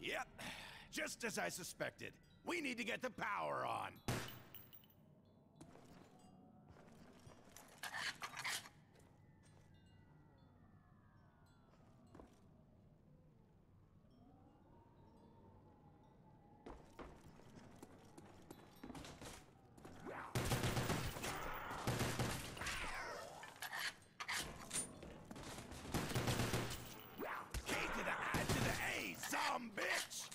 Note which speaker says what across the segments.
Speaker 1: Yep, just as I suspected. We need to get the power on. Some bitch!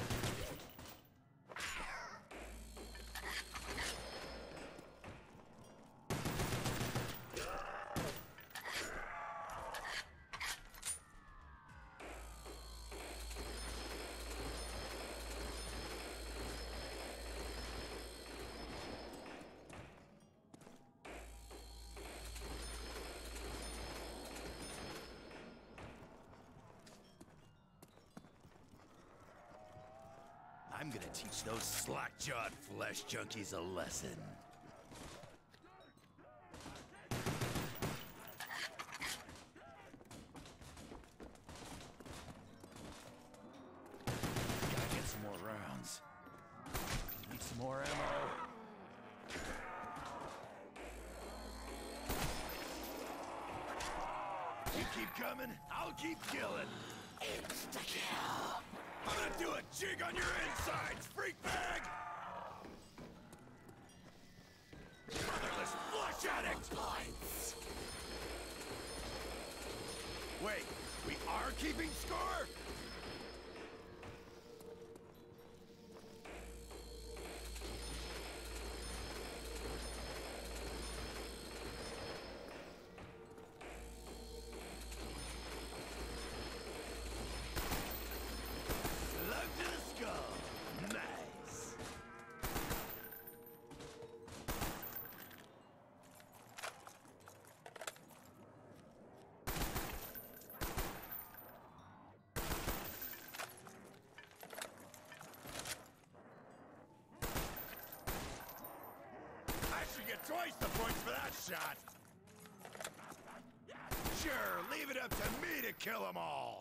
Speaker 1: I'm gonna teach those slack-jawed flesh junkies a lesson. Gotta get some more rounds. Need some more ammo. You keep coming, I'll keep killing. Insta-kill. I'm gonna do a jig on your insides, freak bag! Motherless flesh addict! Wait, we are keeping score? Nice. I should get twice the points for that shot. Sure, leave it up to me to kill them all.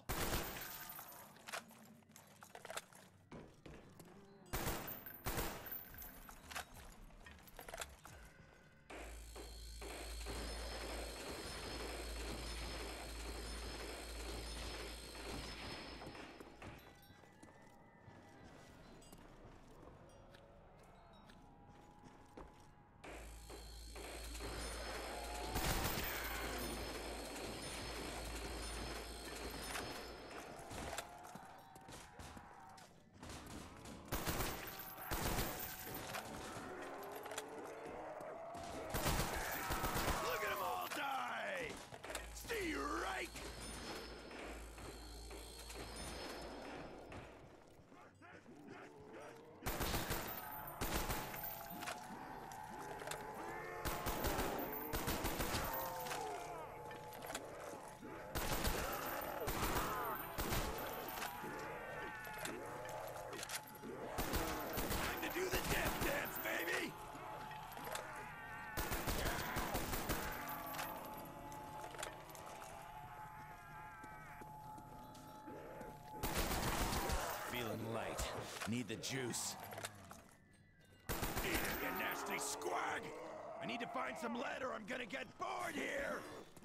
Speaker 1: Feeling light. Need the juice. Eat it, you nasty squag! I need to find some lead or I'm gonna get bored here!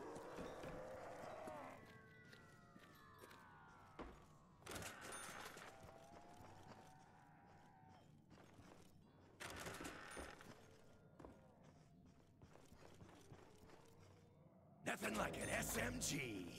Speaker 1: Nothing like an SMG.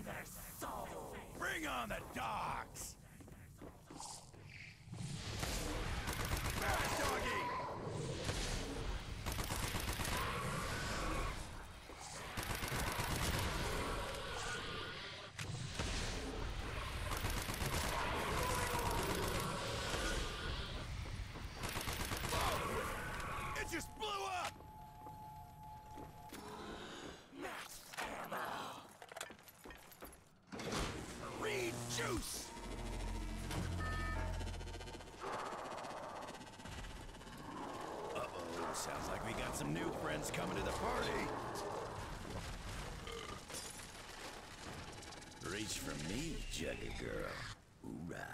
Speaker 1: Bring on the dogs! Bad doggy! Whoa! It just blew up! Max ammo! Reed juice! Uh-oh, sounds like we got some new friends coming to the party. Reach for me, Juggy girl. Hoorah.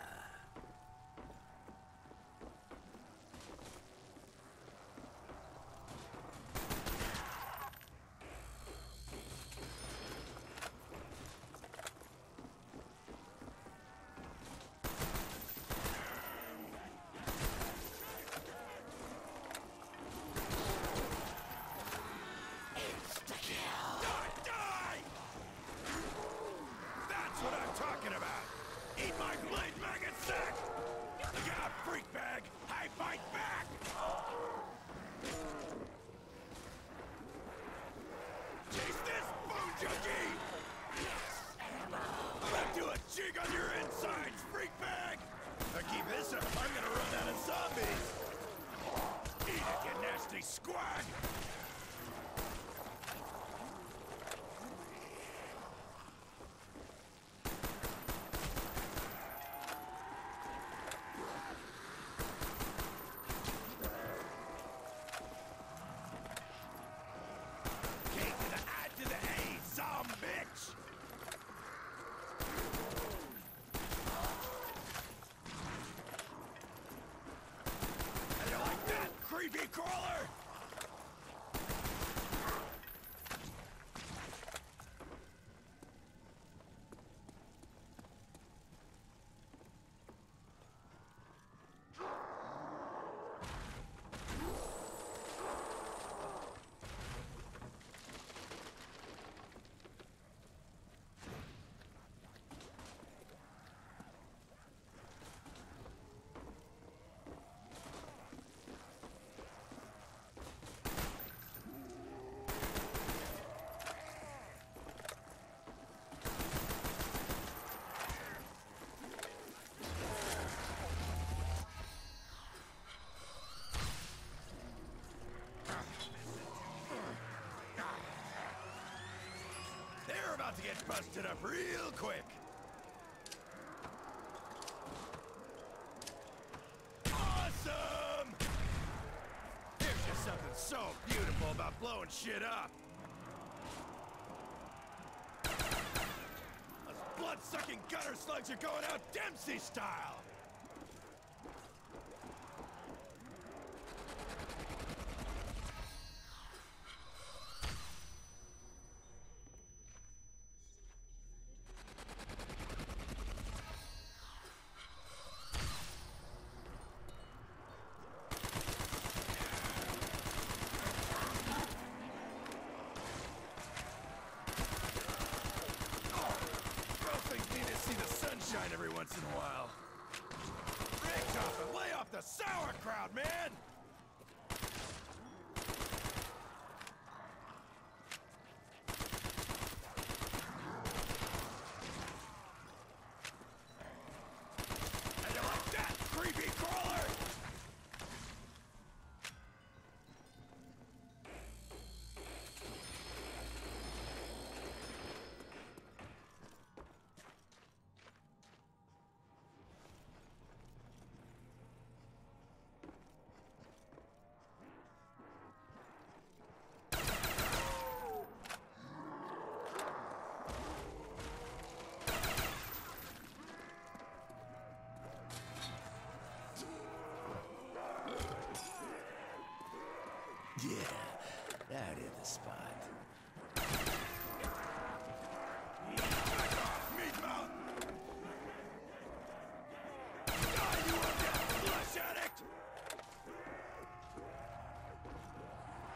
Speaker 1: That's what I'm talking about! Eat my blade maggot sack! Look out, freak bag! I fight back! Taste this, bone junkie! I'm gonna do a jig on your insides, freak bag! If I keep this up, I'm gonna run out of zombies! Eat it, you nasty squag! Creepy crawler! They're about to get busted up real quick. Awesome! There's just something so beautiful about blowing shit up. Those blood-sucking gutter slugs are going out Dempsey style. Every once in a while. Rick Toten, lay off the sauerkraut, man! And you like that, creepy crawler? Yeah, that is the spot. Back off, meat mouth! Die, you undead flesh addict!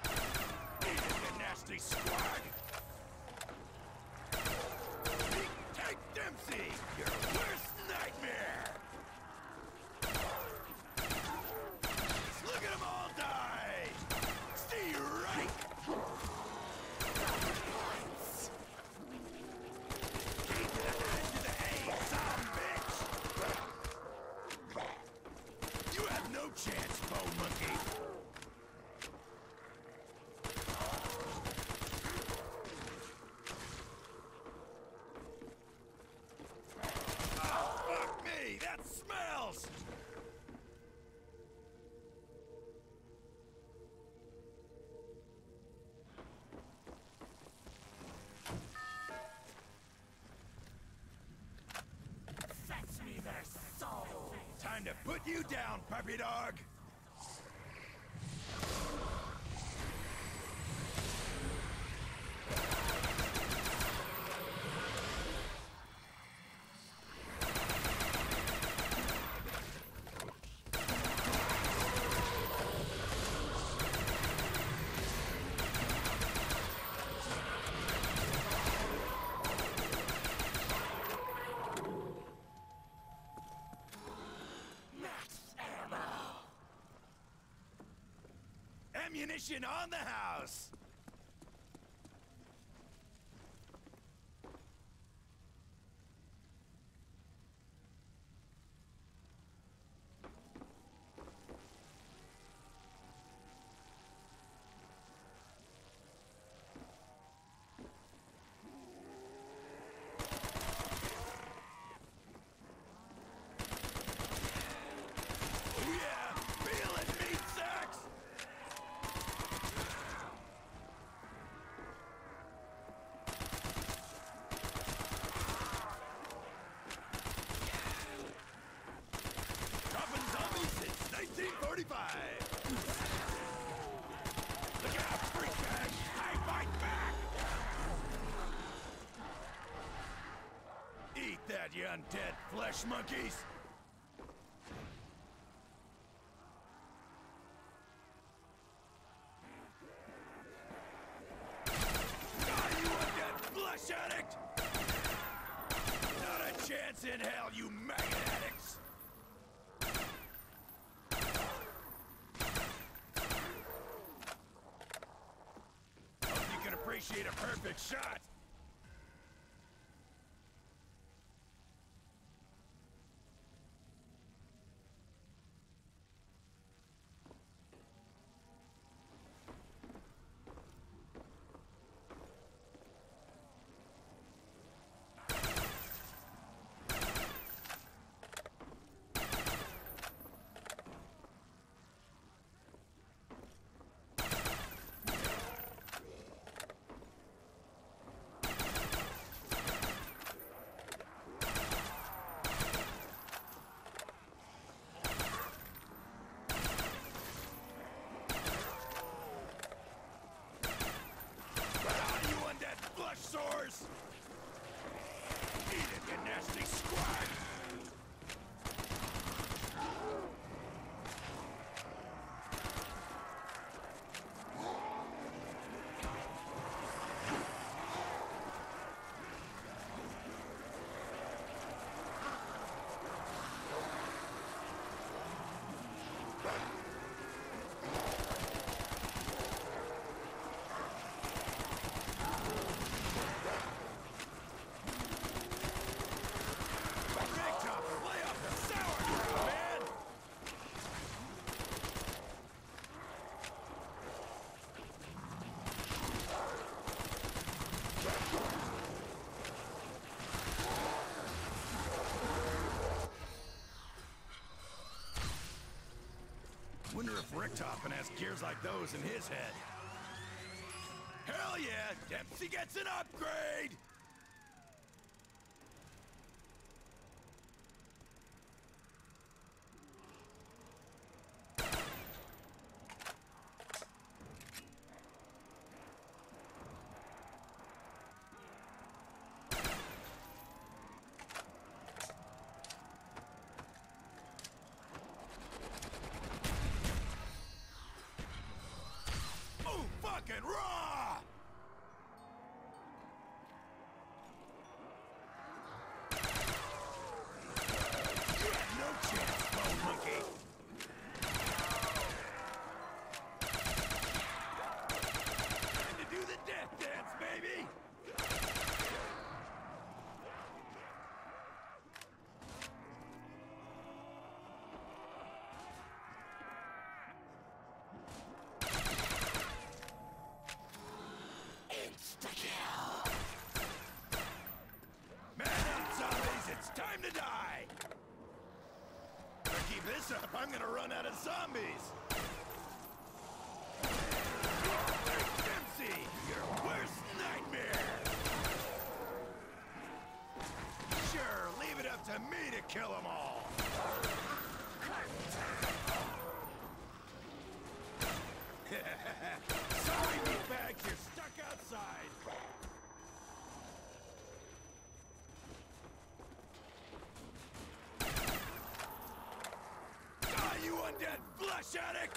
Speaker 1: Eat it, you nasty squag! take you down, puppy dog! Ammunition on the house! Oh yeah! Feel it, meat sacks! Dropping zombies since 1945! Look out, freak bag! I fight back! Eat that, you undead flesh monkeys! Die, you undead flesh addict! Not a chance in hell, you maggot addicts! Hope you can appreciate a perfect shot! Sores! Eat it, you nasty squad! Wonder if Ricktoppin has gears like those in his head. Hell yeah! Dempsey gets an upgrade! Fucking raw! You have no chance, bone monkey! Time to do the death dance, baby! Time to die! If I keep this up, I'm gonna run out of zombies! Dempsey, your worst nightmare! Sure, leave it up to me to kill them all! bitch addict!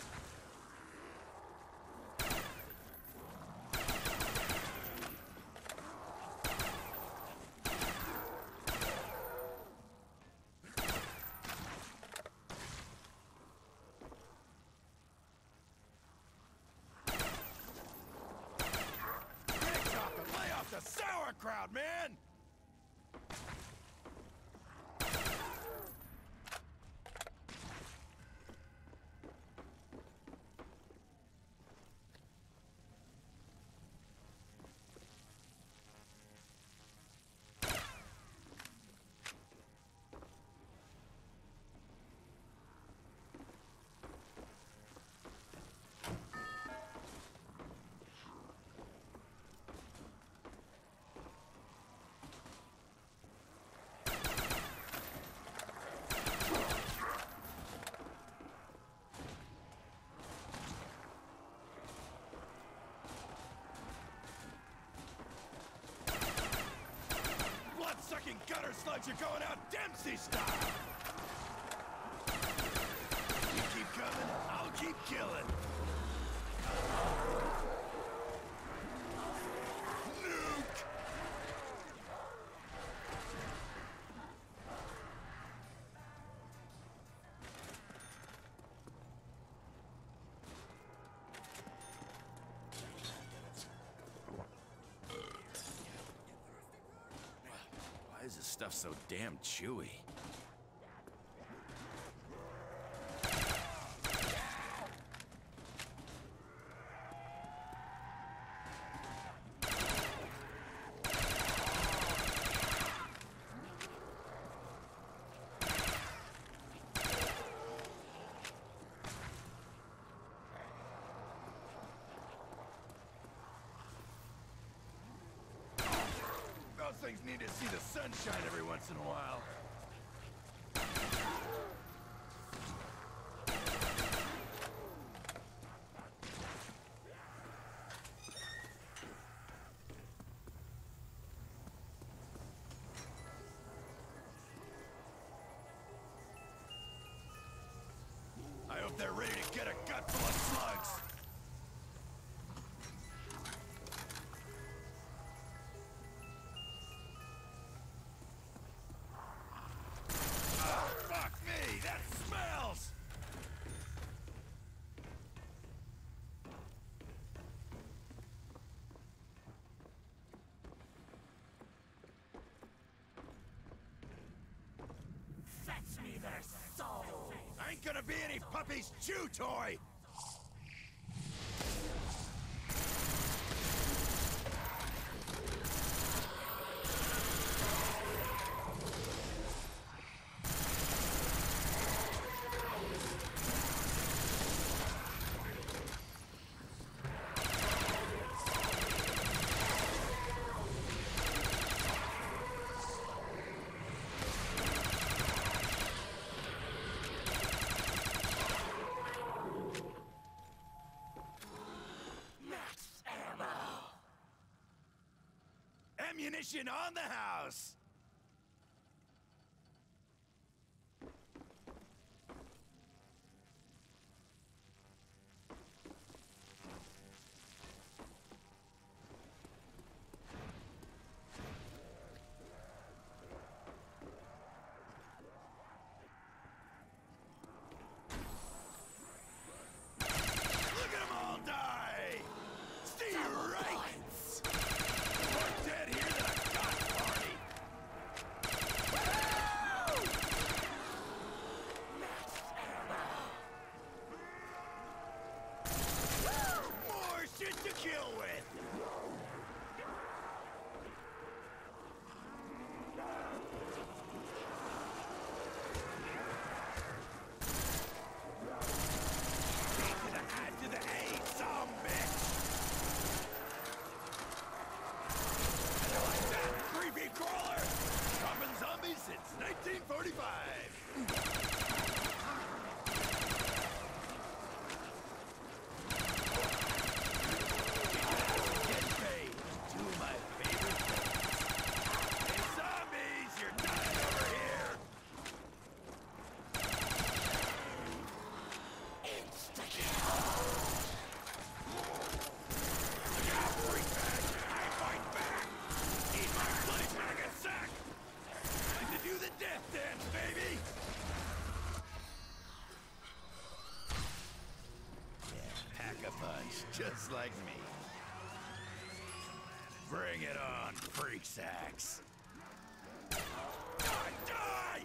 Speaker 1: Lay off the sauerkraut, man! Blood-sucking gutter slugs are going out Dempsey style! You keep coming, I'll keep killing. Nuke! Why is this stuff so damn chewy? Those things need to see the sunshine every once in a while. I hope they're ready to get a gut full of slugs. Fuck me, that smells!
Speaker 2: Fetch me their souls!
Speaker 1: Ain't gonna be any puppy's chew toy! Ammunition on the house! Look at 'em all die! Stay right! More dead here than a god party! Woo! More shit to kill with! To the A, some bitch! And they're like that, creepy crawler! Dropping zombies since 1945! just like me. Bring it on, freak sacks. Die, die!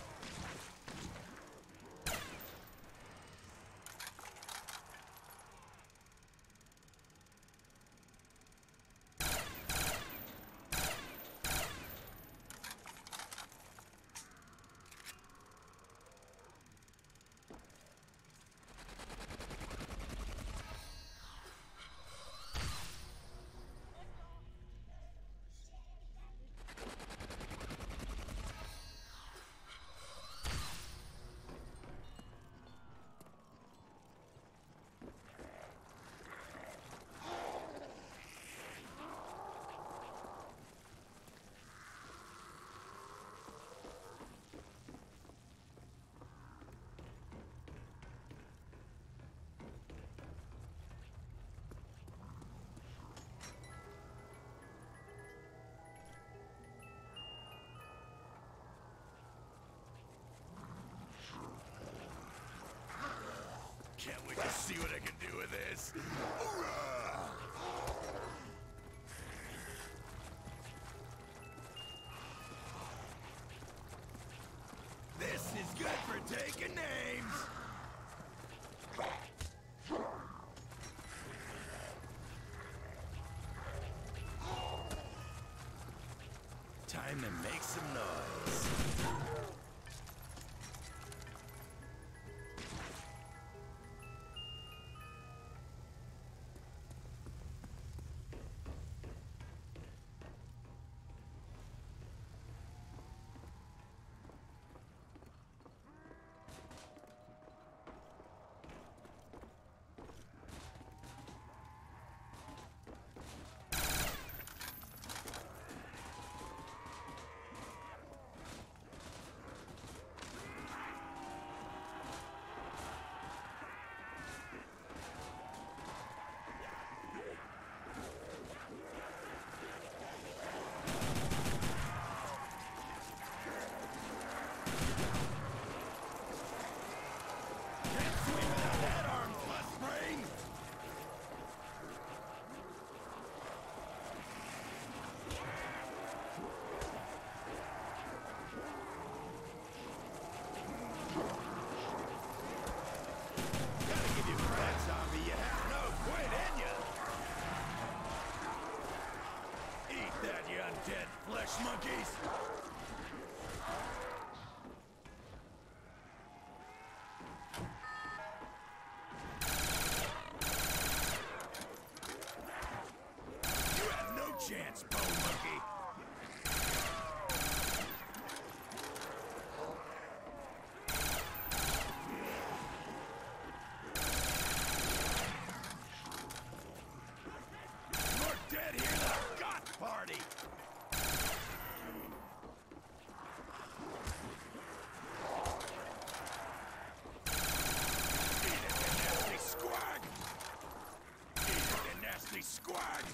Speaker 1: Can't wait to see what I can do with this. Hoorah! This is good for taking names. Time to make some noise. Dead flesh monkeys! You have no chance, bone monkey! You're dead here, the goth party! Squad!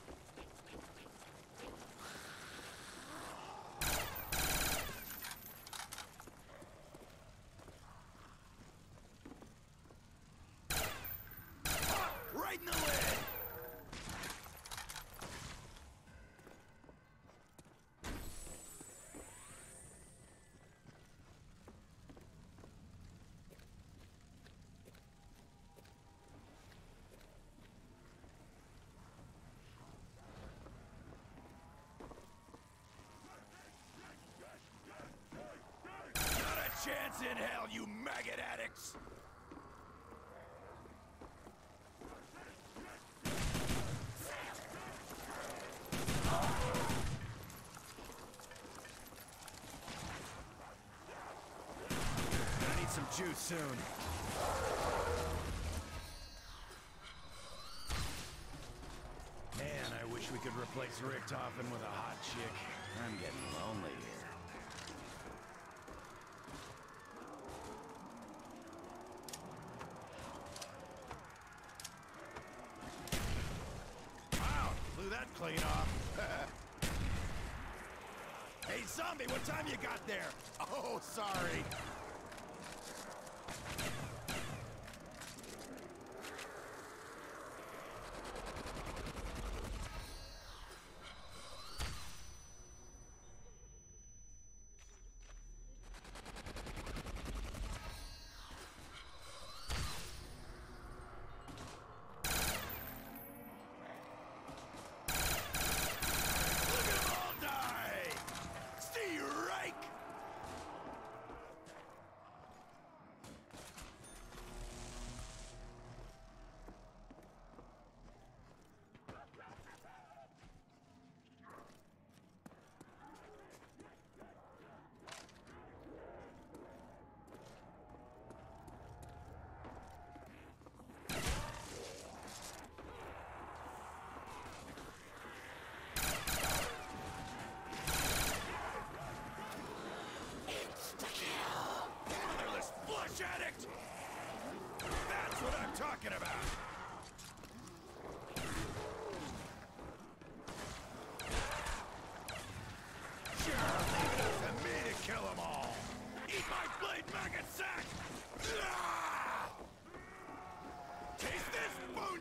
Speaker 1: Right in the lid! Chance in hell, you maggot addicts! Gonna need some juice soon. Man, I wish we could replace Richtofen with a hot chick. I'm getting lonely here. That clean off. Hey, zombie, what time you got there? Oh, sorry.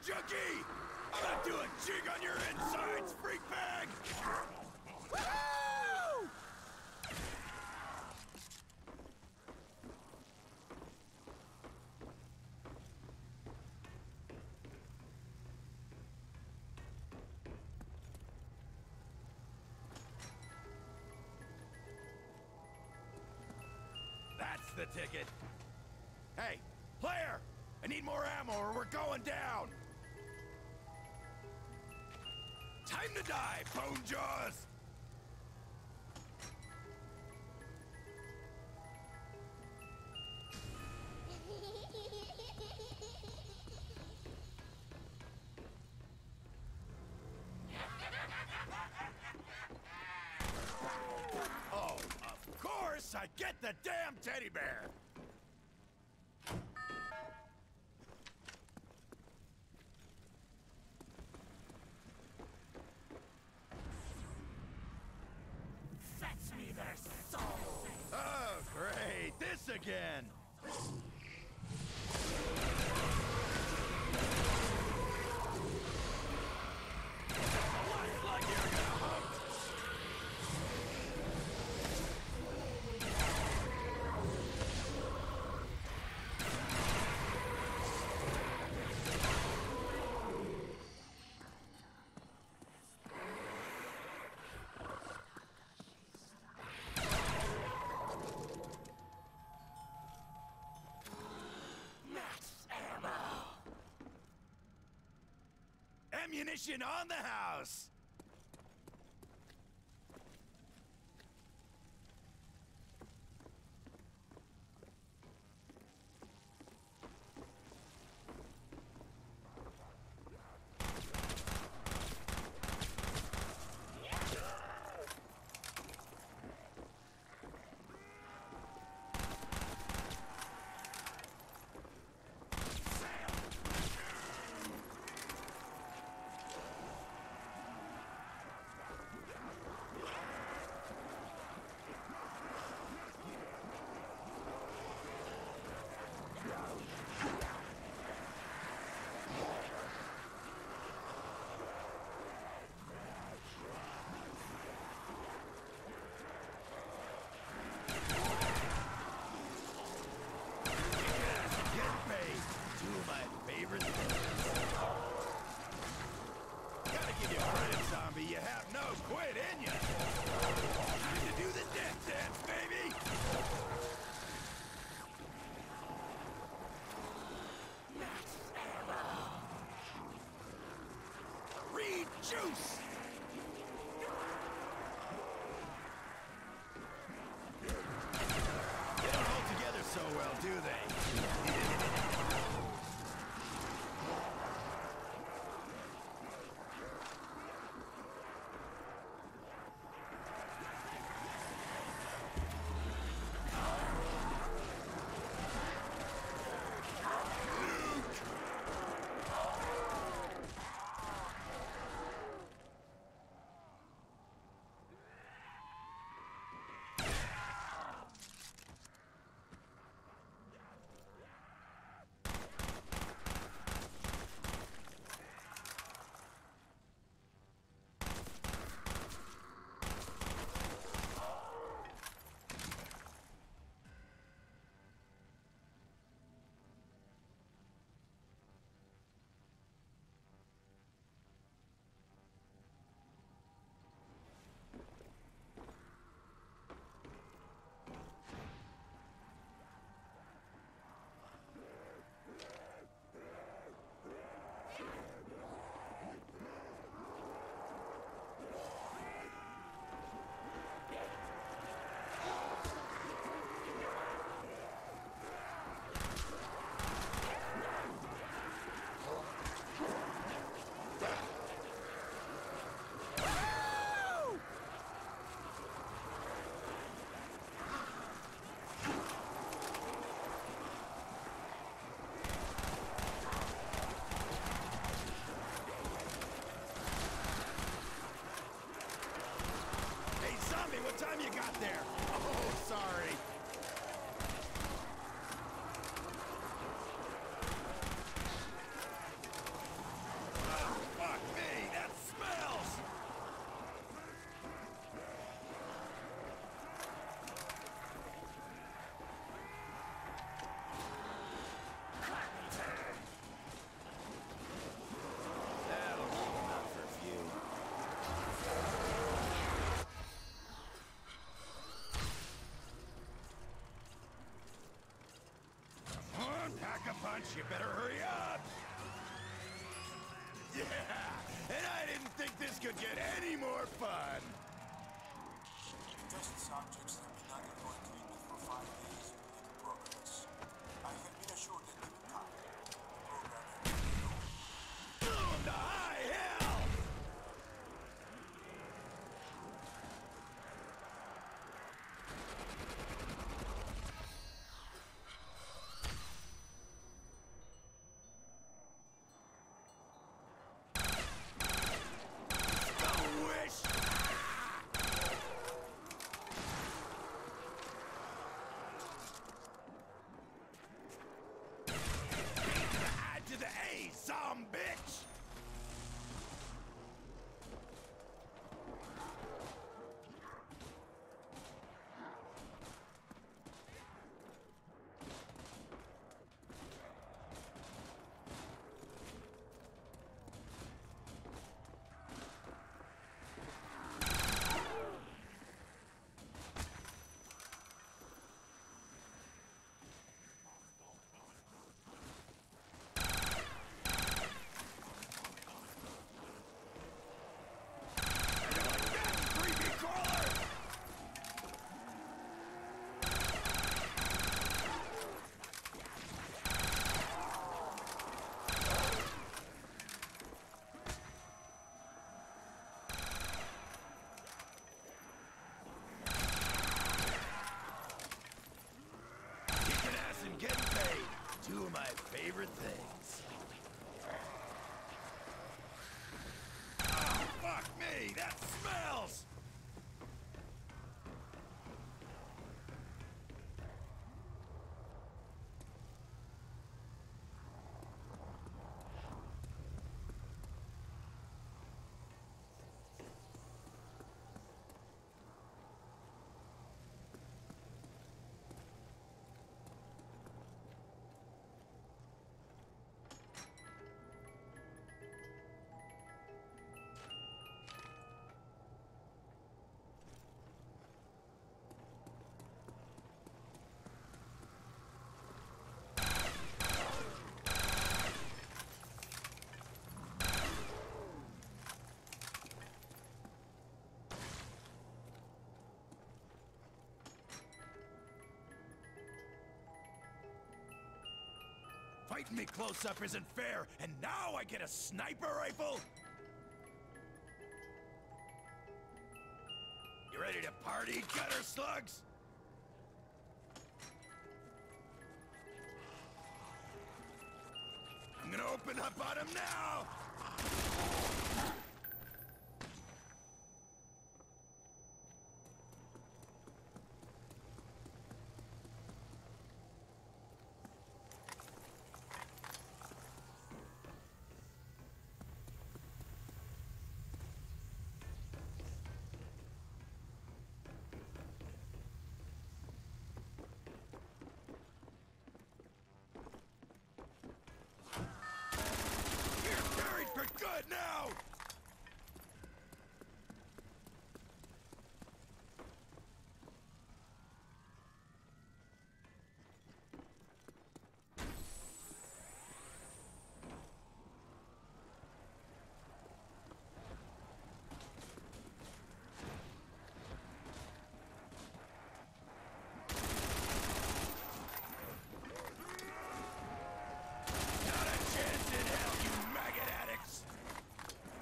Speaker 1: junkie! I'm gonna do a jig on your insides, freak bag! Woo! That's the ticket. Hey, player! I need more ammo or we're going down! Time to die, Bone Jaws! Oh, of course I get the damn teddy bear!
Speaker 2: Fetch me their souls!
Speaker 1: Oh, great! This again! Looks like you're gonna hump! Ammunition on the house! You have no quit in you. Time to do the death dance, baby. Reed juice. They don't hold together so well, do they? You better hurry up! Yeah! And I didn't think this could get any more fun!
Speaker 3: Test subjects have been undergoing treatment for 5 days with little progress. I have been assured that given time, the program will be over.
Speaker 1: Boom to high hell! To the A, some bitch! Getting paid. Two of my favorite things. Oh, fuck me! That smells! Fighting me close up isn't fair, and now I get a sniper rifle? You ready to party, gutter slugs? I'm gonna open up on him now! For good now! Not a chance in hell, you maggot addicts!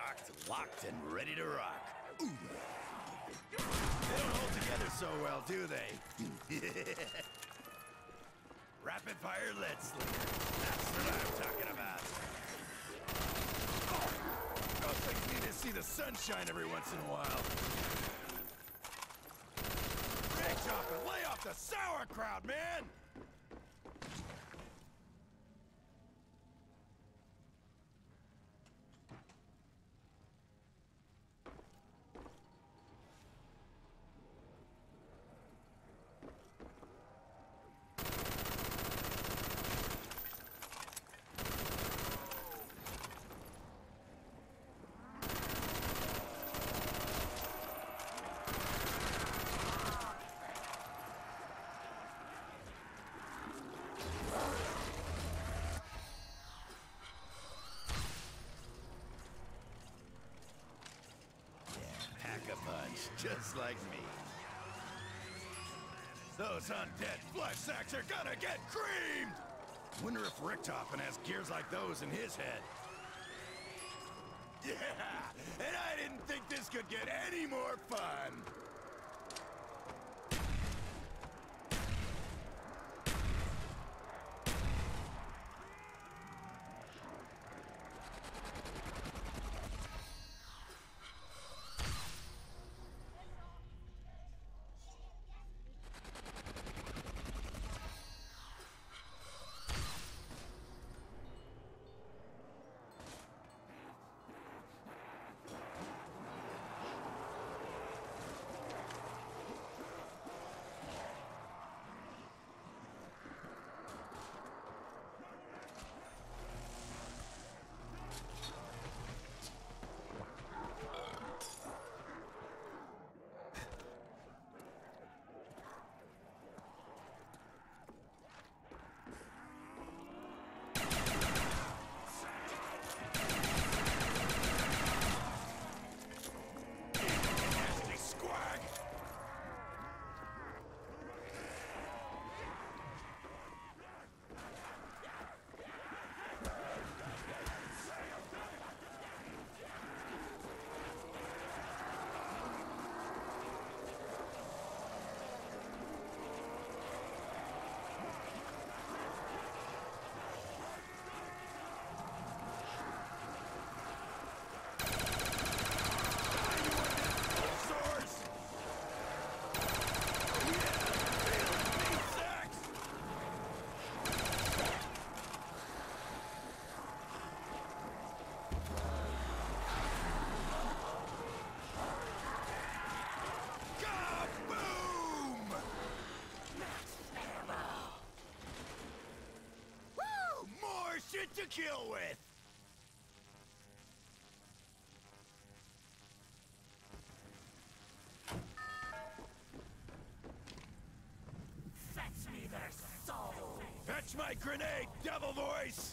Speaker 1: Cocked, locked, and ready to rock. Ooh. They don't hold together so well, do they? Rapid fire lead slinger. That's what I'm talking about. Those things need to see the sunshine every once in a while. Reach off and lay off the sauerkraut, man! Just like me. Those undead flesh sacks are gonna get creamed! Wonder if Richtofen has gears like those in his head. Yeah! And I didn't think this could get any more fun! To kill with!
Speaker 2: Fetch me their soul!
Speaker 1: Fetch my grenade, devil voice!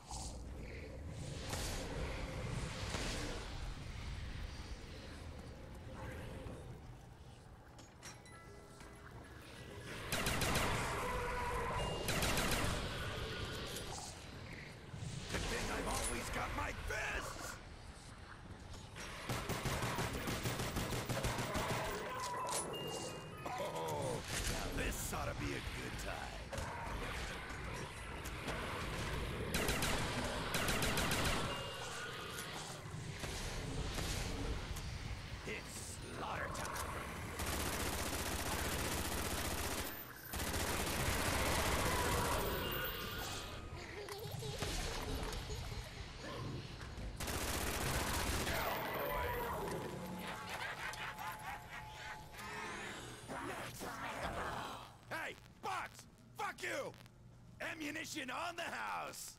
Speaker 1: Ammunition on the house!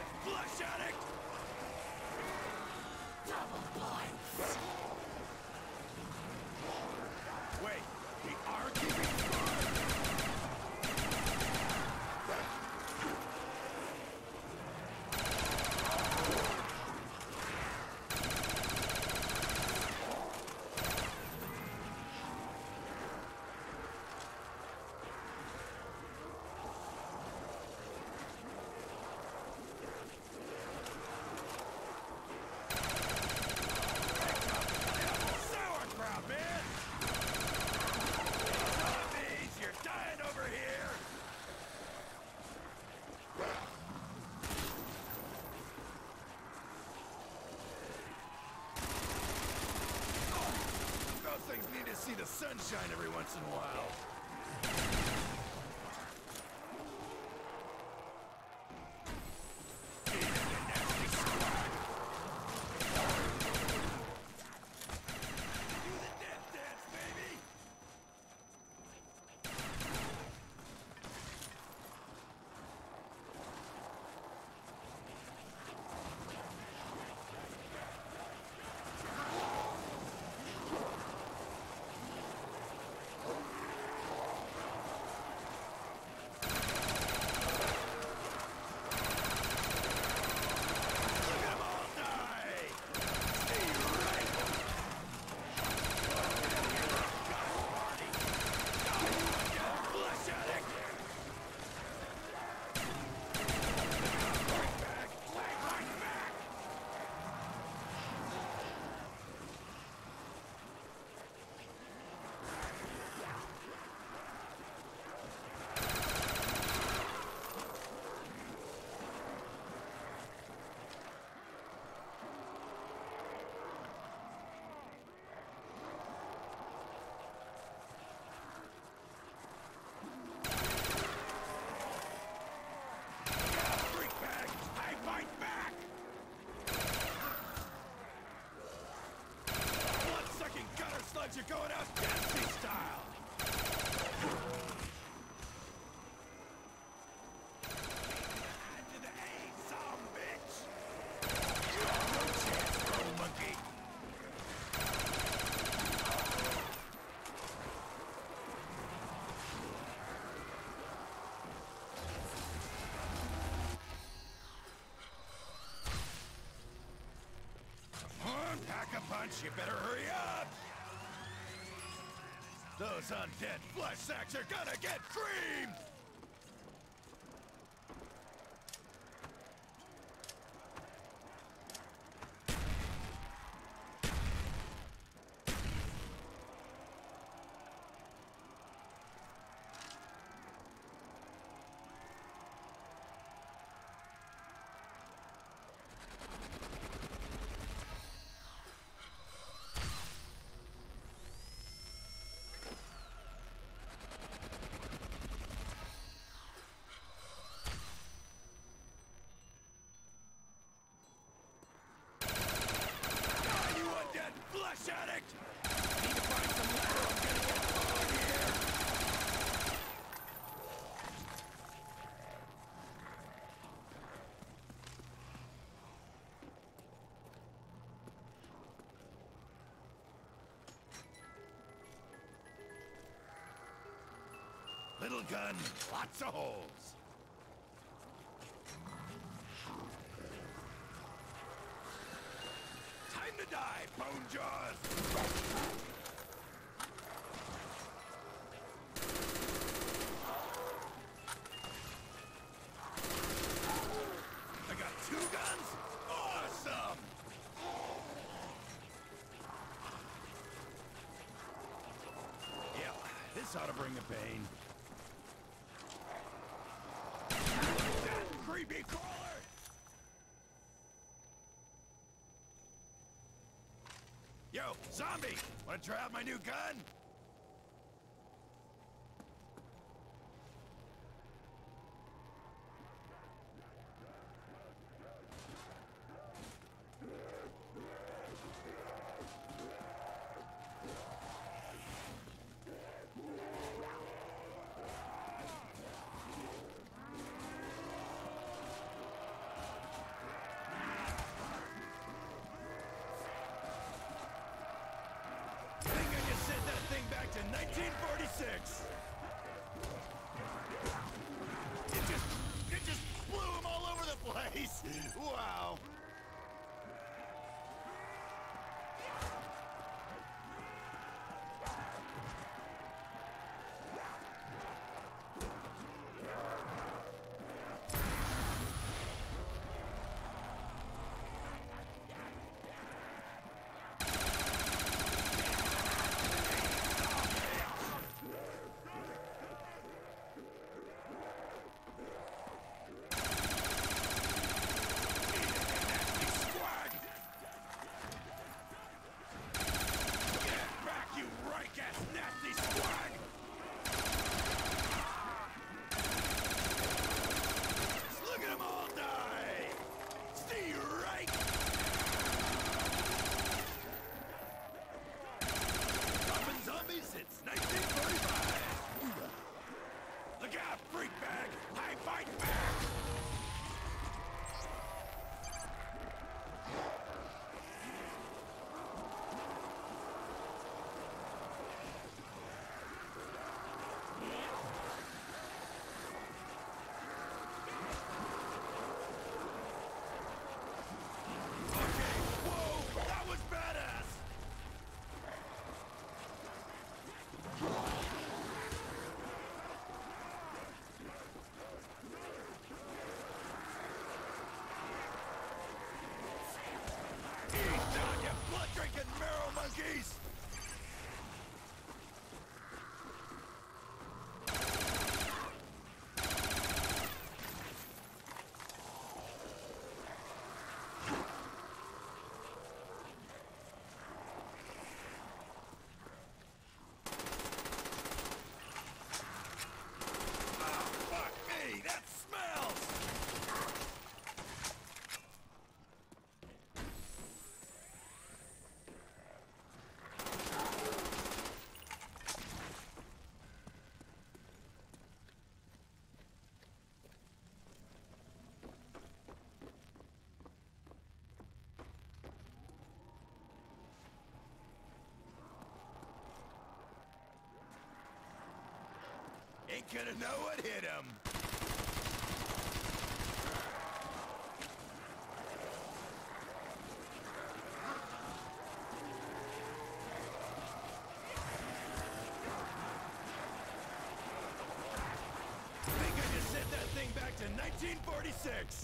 Speaker 1: flesh addict!
Speaker 2: Double points.
Speaker 1: Wait, we are keeping score! Sauerkraut, man! Zombies, you're dying over here! Those things need to see the sunshine every once in a while. Do the death dance, baby! Look at 'em all die! Stay right! Flesh addict! Right back! Right back! Freak bag! I fight back! Blood-sucking gutter slugs are going out Dempsey style! To the A, some bitch! You have no chance, little monkey! Pack a punch, you better hurry up! Those undead flesh sacks are gonna get creamed! You undead flesh addict! Need to find some ladder, I'm gonna get caught here! Little gun, lots of holes. Time to die, Bone Jaws! I got 2 guns? Awesome! Yep, this ought to bring the pain. That creepy crawler! Yo, zombie! Wanna try out my new gun? to 1946. It just blew him all over the place. Wow. Ain't gonna know what hit him. Think I just sent that thing back to 1946.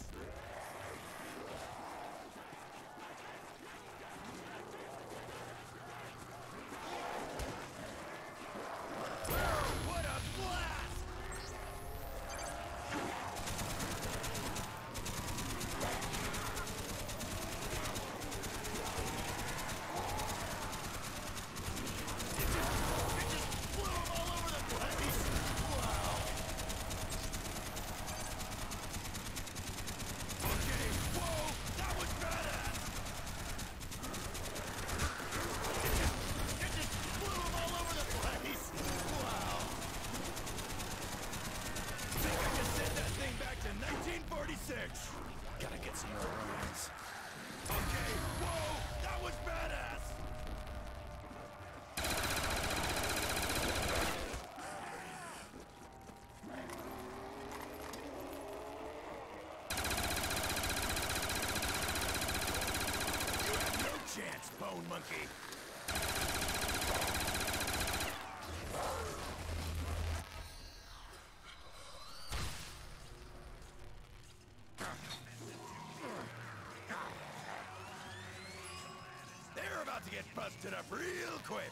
Speaker 1: Gotta get some more rounds. Okay, whoa, that was badass! You have no chance, Bone Monkey. To get busted up real quick.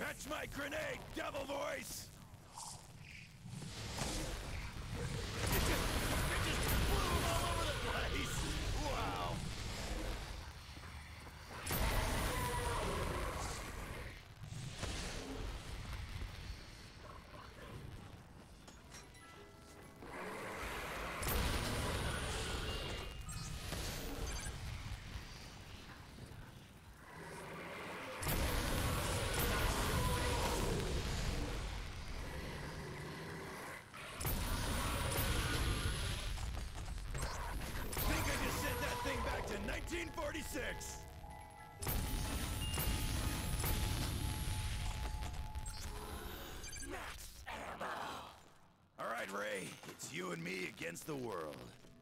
Speaker 1: Catch my grenade, devil voice! It just blew him all over the place! Wow! Think I just sent that thing back to 1946!
Speaker 2: Max ammo.
Speaker 1: All right, Ray, it's you and me against the world.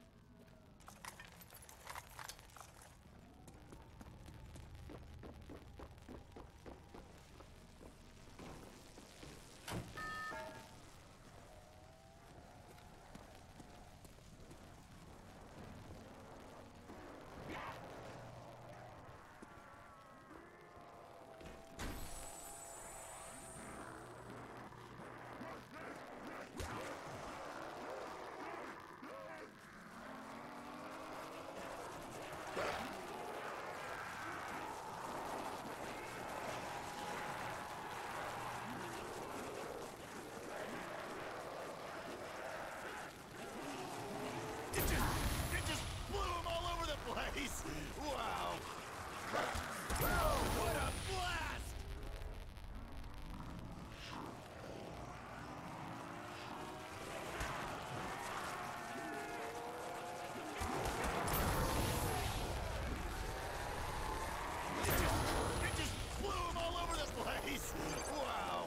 Speaker 1: It just blew him all over the place! Wow! What a blast! It just blew him all over the place! Wow!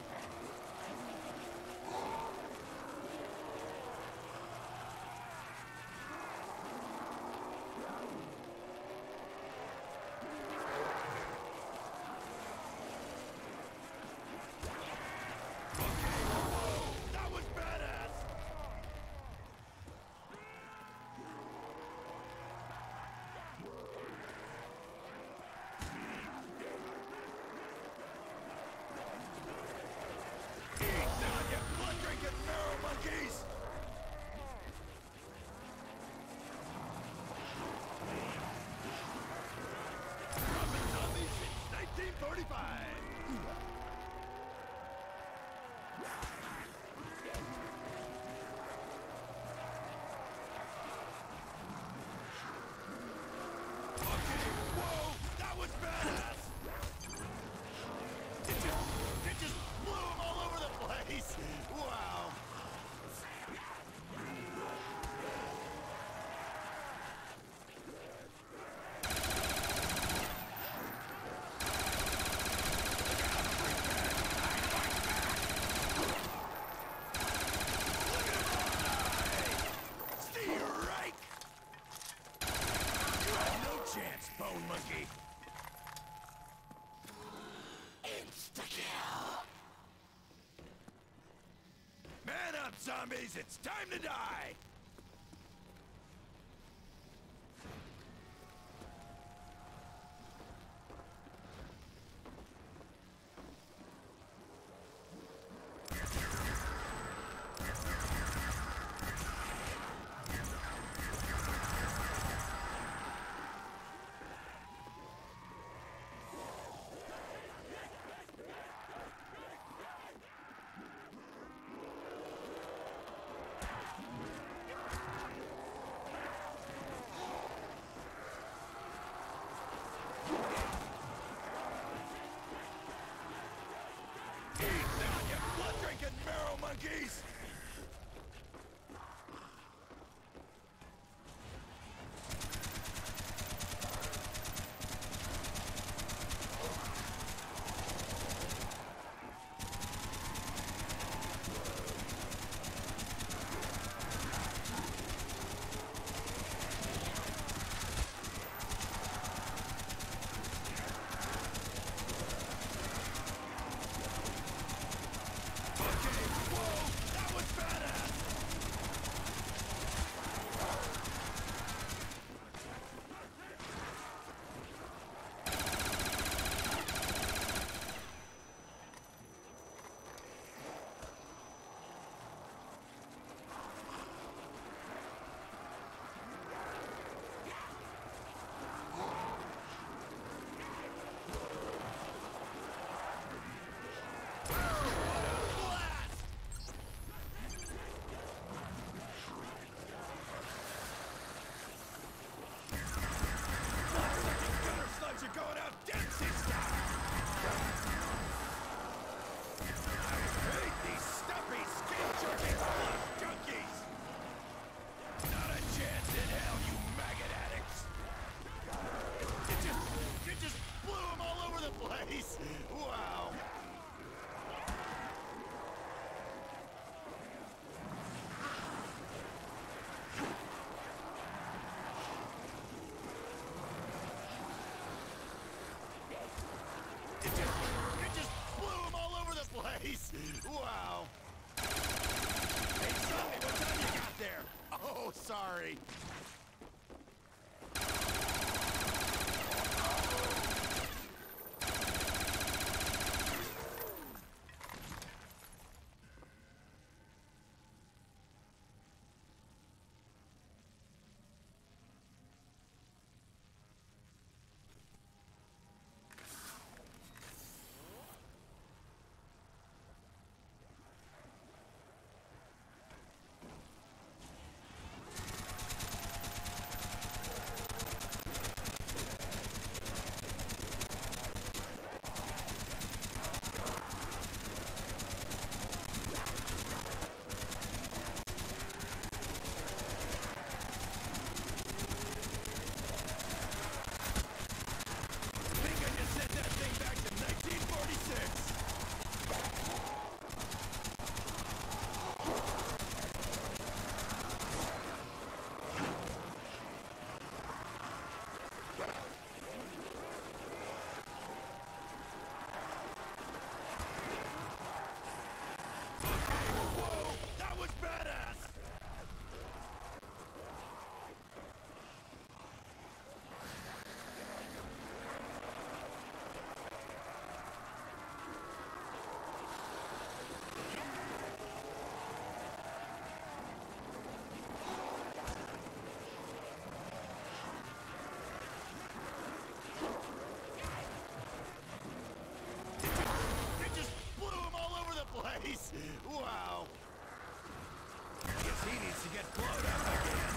Speaker 1: That was badass! Eat down, you blood-drinking marrow monkeys! Dropping zombies since 1945! Whoa! That was badass! It just blew him all over the place! Wow! Stay right! You have no chance, bone monkey!
Speaker 2: Insta-kill.
Speaker 1: Man up, zombies! It's time to die! sorry. Wow. Guess he needs to get blown up again.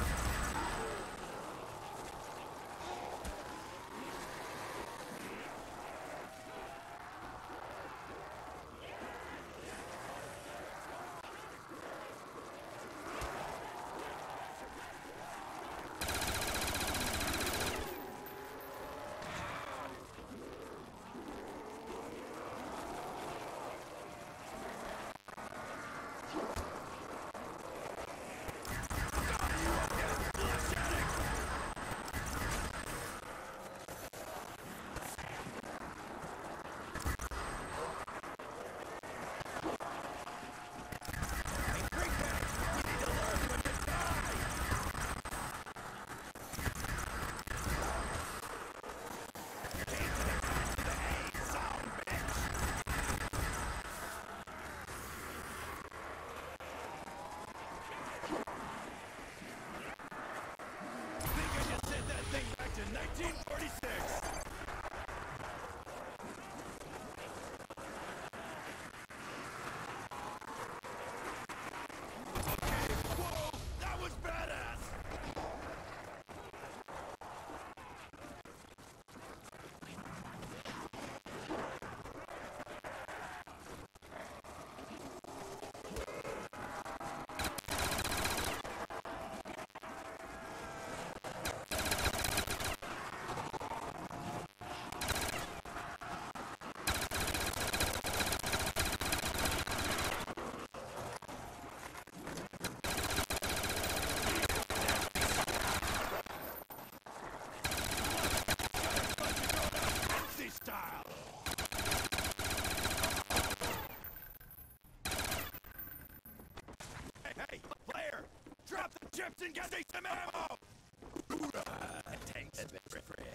Speaker 1: Chips and get me some ammo! Thanks, friend.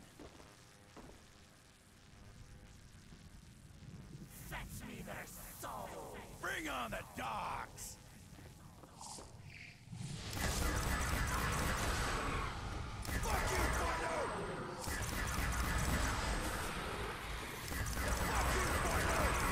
Speaker 2: Fetch me their soul!
Speaker 1: Bring on the dogs! Fuck you, Kino! Fuck you, Kino!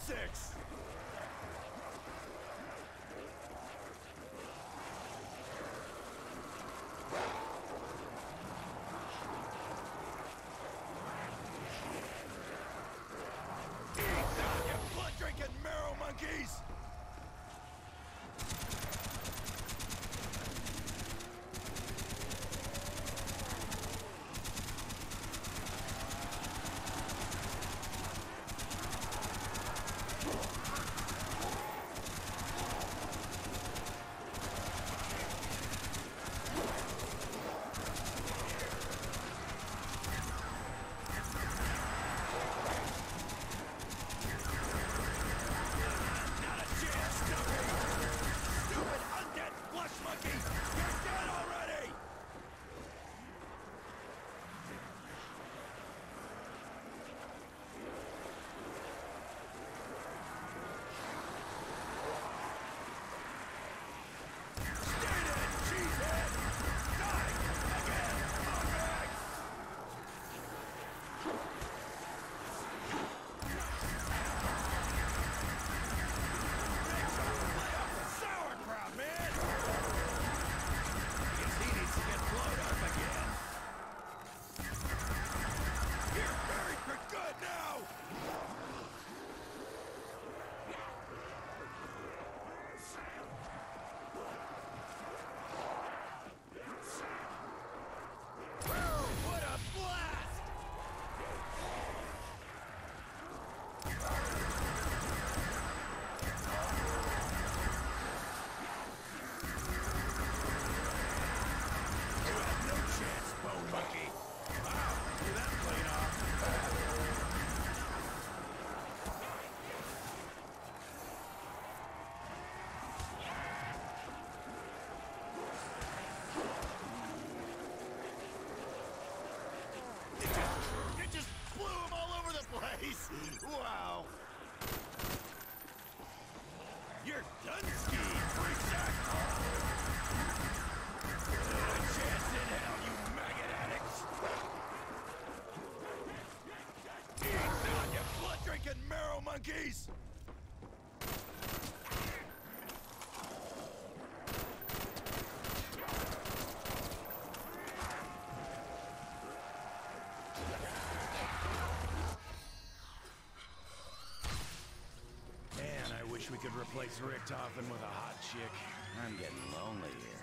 Speaker 1: basics! Eat that, you blood-drinking marrow monkeys! Wow! You're done skiing, freak sack! Not a chance in hell, you maggot addicts! Eat down, you blood-drinking marrow monkeys! We could replace Richtofen with a hot chick.
Speaker 4: I'm getting lonely here.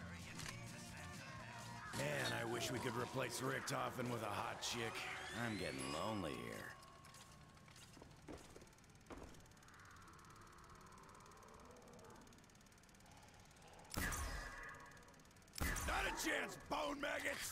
Speaker 1: Man, I wish we could replace Richtofen with a hot chick.
Speaker 4: I'm getting lonely here.
Speaker 1: Not a chance, bone maggots!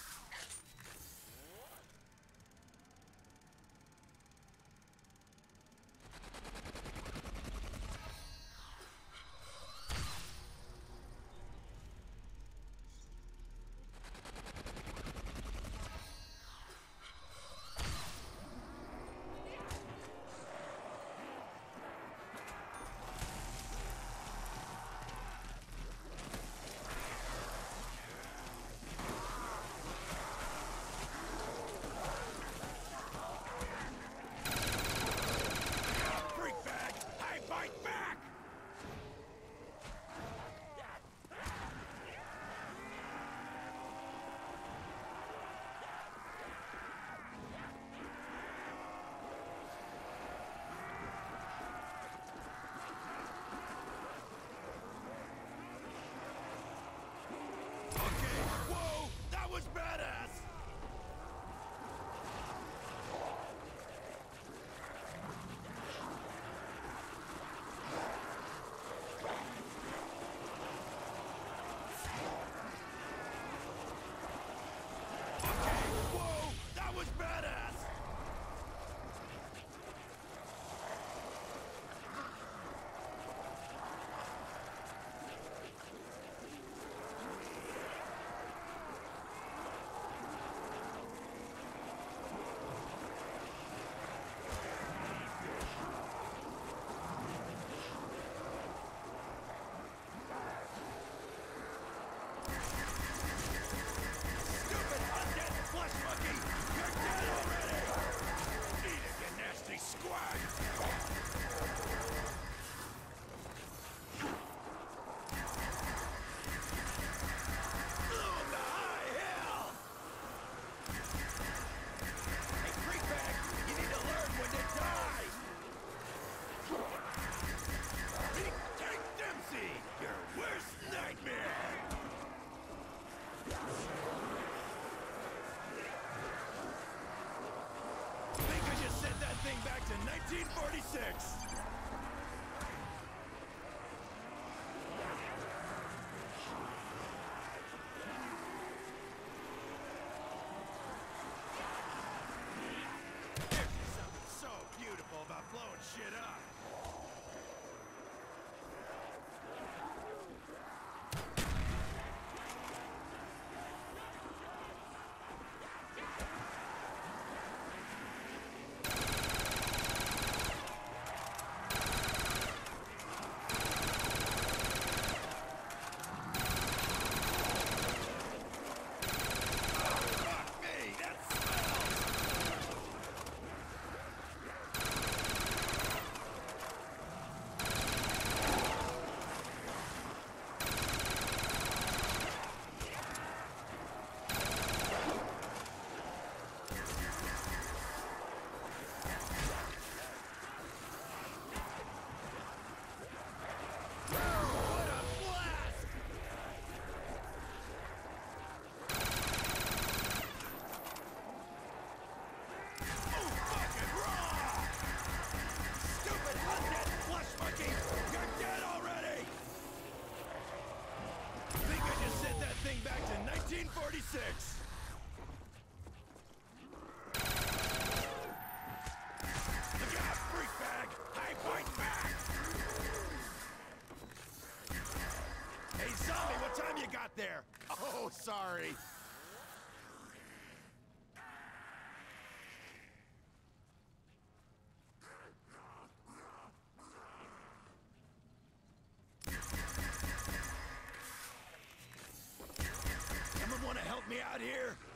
Speaker 1: 1946! Look out, freak bag! I fight back! Hey, zombie, what time you got there? Oh, sorry. Someone want to help me out here?